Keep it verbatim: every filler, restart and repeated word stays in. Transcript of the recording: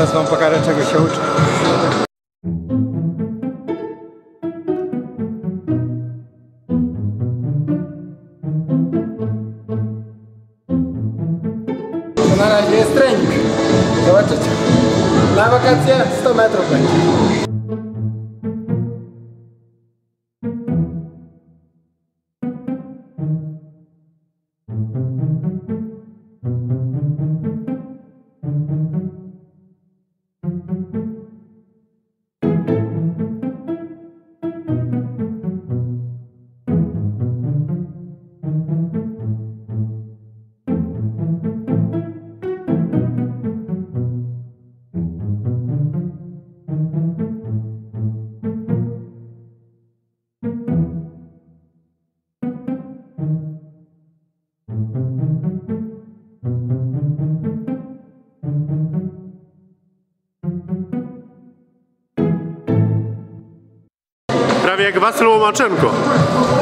Zaraz wam pokażę, czego się uczę. To na razie jest trening. Zobaczycie. Na wakacje sto metrów będzie. Prawie jak Wasyl Łomaczenko.